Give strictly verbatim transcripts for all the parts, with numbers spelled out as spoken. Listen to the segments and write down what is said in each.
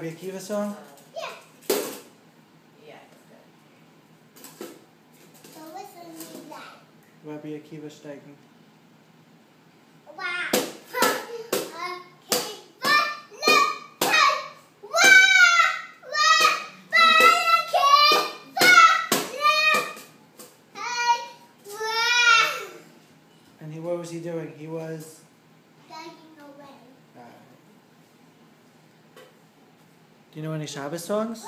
Rabbi Akiva song? Yeah. Yeah. So listen to that. Rabbi Akiva steigen. Wow. And he, what was he doing? He was... Diving away. Uh, do you know any Shabbos songs?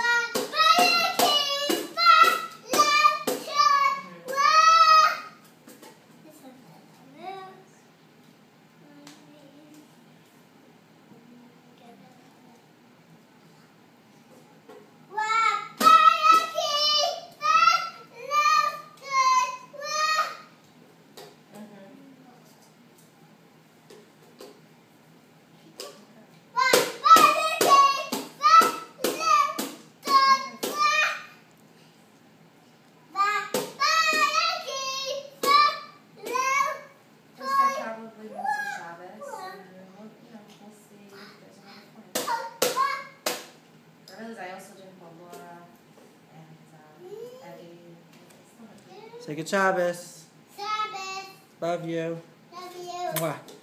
I also drink Laura and um, Eddie. Say good Shabbos. Shabbos. Love you. Love you. Mwah.